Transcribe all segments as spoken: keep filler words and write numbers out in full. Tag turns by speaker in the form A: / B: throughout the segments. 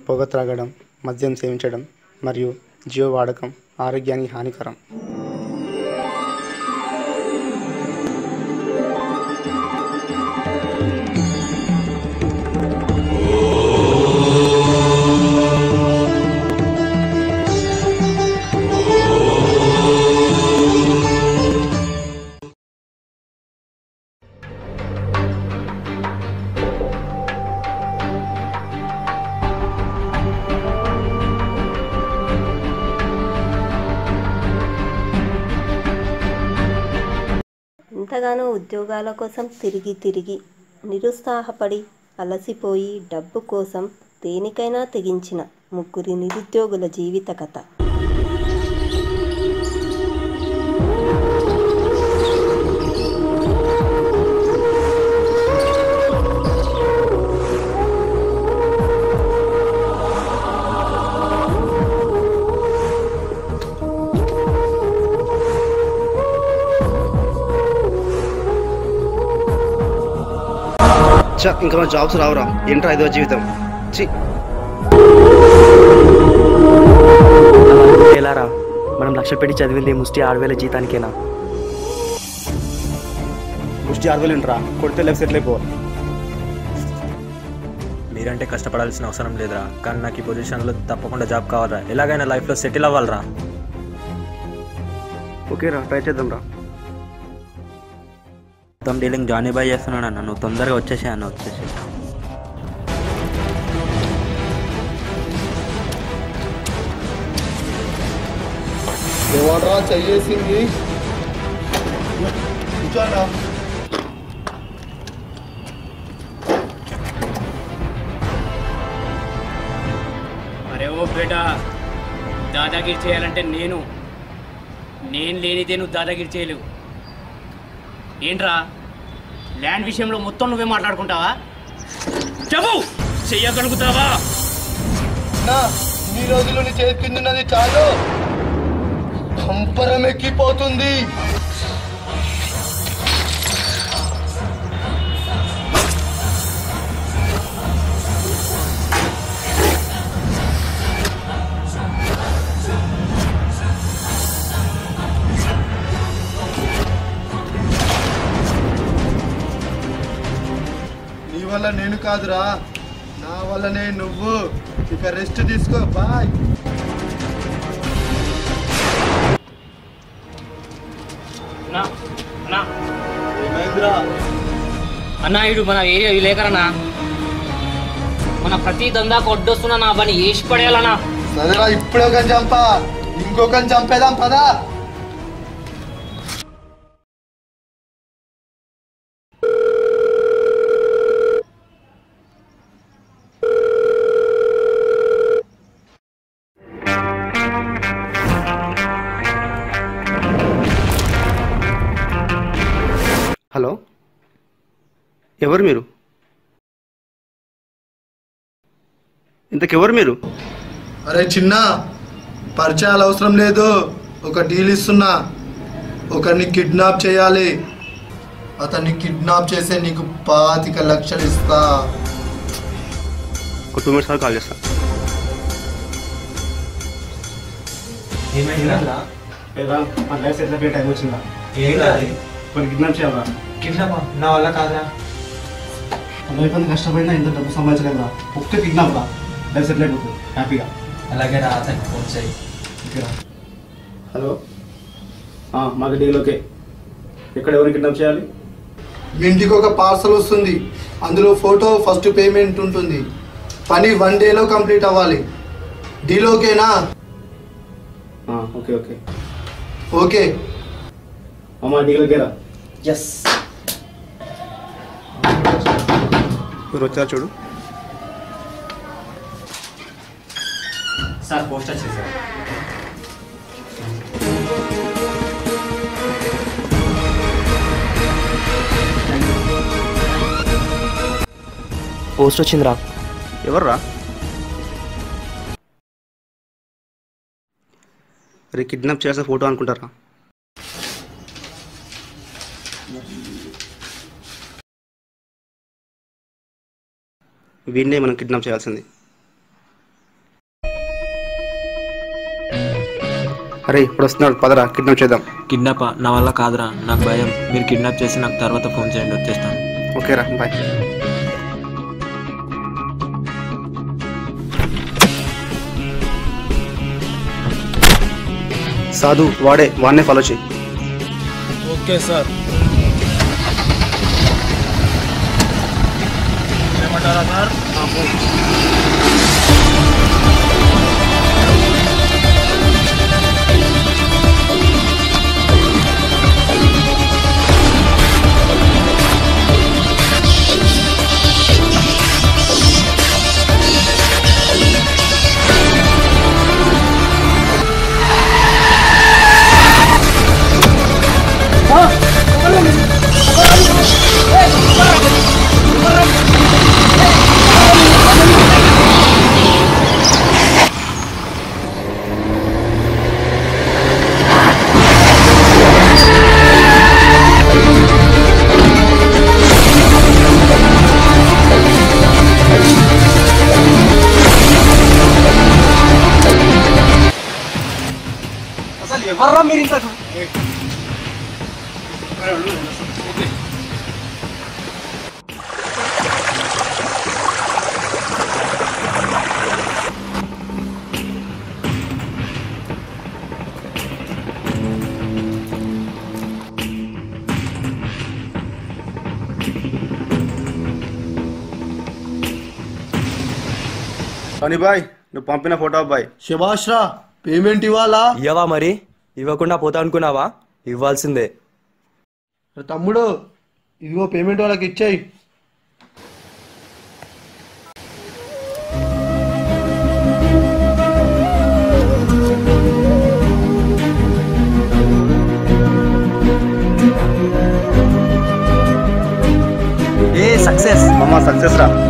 A: పొగ త్రాగడం, మద్యం సేవించడం మరియు జియో వాడకం ఆరోగ్యానికి హానికరం.
B: ఎంతగానో ఉద్యోగాల కోసం తిరిగి తిరిగి నిరుత్సాహపడి అలసిపోయి డబ్బు కోసం దేనికైనా తెగించిన ముగ్గురి నిరుద్యోగుల జీవిత కథ.
A: ఇంకా మన జాబ్స్ రావురా, ఏంట్రా ఐదో జీవితం.
C: ఎలారా, మనం లక్ష పెట్టి చదివింది ముష్టి ఆరు వేల జీతానికేనా?
A: ముష్టి ఆరు వేలు ఏంట్రా, కొడితే లైఫ్ సెటిల్ అయిపో.
D: మీరంటే కష్టపడాల్సిన అవసరం లేదురా, కానీ నాకు ఈ పొజిషన్లో తప్పకుండా జాబ్ కావాలరా. ఎలాగైనా లైఫ్లో సెటిల్ అవ్వాలరా.
A: ఓకేరా, ట్రై చేద్దాం రా.
E: మొత్తం డీలింగ్ జానీ బాయ్ చేస్తున్నాడు అన్న, నువ్వు తొందరగా వచ్చేసి అన్న వచ్చేసి
F: ఎవడ్రా చెయ్యేసింది?
G: అరే ఓ బేటా, దాదాగిరి చేయాలంటే నేను నేను లేనిదే నువ్వు దాదాగిరి చేయలేవు. ఏంట్రా, ల్యాండ్ విషయంలో మొత్తం నువ్వే మాట్లాడుకుంటావా? చెప్పు, చెయ్యగలుగుతావా?
F: ఈ రోజులు నీ చేతికిందున్నది చాలు, కంపరం ఎక్కిపోతుంది. నీ వల్ల నేను కాదురా, నా వల్లనే నువ్వు. ఇక రెస్ట్ తీసుకో, బాయ్.
G: అన్నా, ఇడు మన ఏరియా లేకరన్నా, మన ప్రతి దందా కొట్టొస్తున్నా నా పని వేసి పడేయాలన్నా.
F: సరేరా, ఇప్పుడే ఒక చంపా, ఇంకొకని చంపేదాం పదా.
A: హలో, ఎవరు మీరు? ఇంతకెవరు మీరు?
F: అరే చిన్న, పరిచయాలు అవసరం లేదు. ఒక డీల్ ఇస్తున్నా, ఒకరిని కిడ్నాప్ చేయాలి. అతన్ని కిడ్నాప్ చేసే నీకు పాతిక లక్షలు ఇస్తా.
A: ఒక టూ మినిట్స్ కాల్ చేస్తా. టైం వచ్చిందా? కిడ్నాప్ చేయాలా?
C: కిడ్నాప్ నా వల్ల కాదురా.
A: లైఫ్ అంతా కష్టపడినా ఇంత డబ్బు సంపాదించలేదురా. ఒక్క కిడ్నాప్ రా, లైఫ్ సెటిల్ అయిపోతుంది హ్యాపీగా.
C: అలాగే రా, అతనికి ఫోన్ చేయి.
A: హలో, మాకు డీల్ ఓకే. ఎక్కడ ఎవరిని కిడ్నాప్ చేయాలి?
F: మీ ఇంటికి ఒక పార్సల్ వస్తుంది, అందులో ఫోటో, ఫస్ట్ పేమెంట్ ఉంటుంది. పని వన్ డేలో కంప్లీట్ అవ్వాలి. డీల్ ఓకేనా?
A: ఓకే ఓకే
F: ఓకే
A: అమ్మా, డీల్ ఓకేరా?
C: ఎస్.
A: మీరు వచ్చారు చూడు.
D: సార్ పోస్ట్ వచ్చేసారు.
C: పోస్ట్ వచ్చిందిరా.
A: ఎవర్రా? రే, కిడ్నాప్ చేసే ఫోటో అనుకుంటారా? వీడినే మనం కిడ్నాప్ చేయాల్సింది. అరే ఇప్పుడు వస్తున్నాడు, పదరా కిడ్నాప్ చేద్దాం.
D: కిడ్నాప్ నా వల్ల కాదురా, నాకు భయం. మీరు కిడ్నాప్ చేసి నాకు తర్వాత ఫోన్ చేయండి, వచ్చేస్తాను.
A: ఓకేరా, బాయ్. సాధు వాడే, వాడినే ఫాలో చేయి.
F: Okay sir. ఏమంటారా సార్?
A: ఎవర్రా మీరు ఇంతకు? బాయ్, నువ్వు పంపిన ఫోటో బాయ్.
F: శభాష్ రా, పేమెంట్ ఇవ్వాలా?
C: ఇవ్వవా మరి? ఇవ్వకుండా పోతా అనుకున్నావా? ఇవ్వాల్సిందే.
F: తమ్ముడు ఇదిగో పేమెంట్ వాళ్ళకి ఇచ్చేయి.
C: ఏ సక్సెస్
A: మామ, సక్సెస్ రా.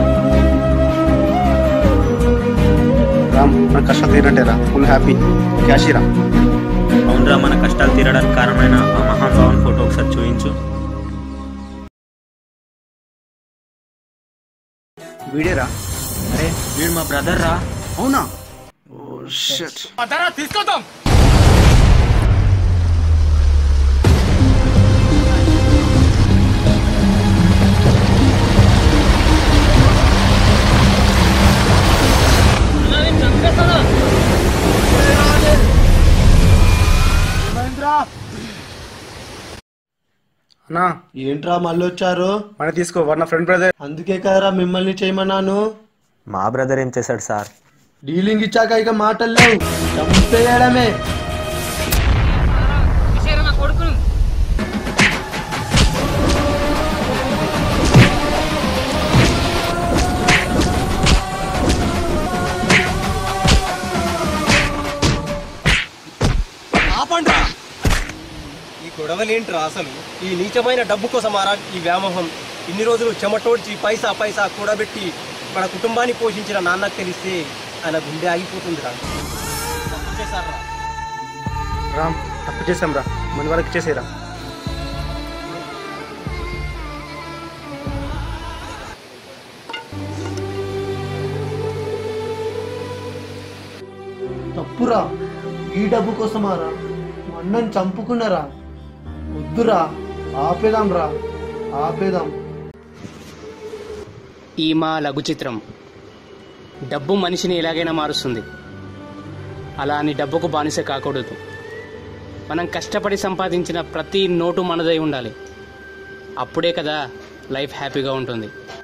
A: రామ్, మన కష్టం తీరినట్టేరా, ఫుల్ హ్యాపీ. క్యాష్ రా.
D: అవునరా, మన కష్టాలు తీరడానికి కారణమైన ఆ మహానుభావుని ఫోటో ఒకసారి చూపించు.
A: వీడేరా?
D: అరే వీడు మా బ్రదర్ రా.
A: అవునా? Oh shit.
G: తీసుకొద్దాం.
A: అన్నా,
F: ఏంట్రా మళ్ళీ వచ్చారు?
A: మన తీసుకో, వాడు నా ఫ్రెండ్ బ్రదర్.
F: అందుకే కదరా మిమ్మల్ని చేయమన్నాను.
D: మా బ్రదర్ ఏం చేశాడు సార్?
F: డీలింగ్ ఇచ్చాక ఇక మాటలు లేవు, చంపేయడమే.
G: కొడుకును
H: ఆపండ్రా. ఈ గొడవలేంట్రా అసలు? ఈ నీచమైన డబ్బు కోసమారా ఈ వ్యామోహం? ఇన్ని రోజులు చెమటోడ్చి పైసా పైసా కూడబెట్టి మన కుటుంబాన్ని పోషించిన నాన్నకు తెలిస్తే ఆయన గుండె ఆగిపోతుందిరా. తప్పు చేశారా?
A: రామ్, తప్పు చేసాం రా, మన వాళ్ళకి ఇచ్చేసేరా.
F: తప్పురా, ఈ డబ్బు కోసమారా అన్నని చంపుకున్నారా? వద్దురా, ఆపేదాం రా, ఆపేదాం.
G: ఈ మా లఘు చిత్రం డబ్బు మనిషిని ఎలాగైనా మారుస్తుంది. అలా అని డబ్బుకు బానిస కాకూడదు. మనం కష్టపడి సంపాదించిన ప్రతి నోటు మనదై ఉండాలి. అప్పుడే కదా లైఫ్ హ్యాపీగా ఉంటుంది.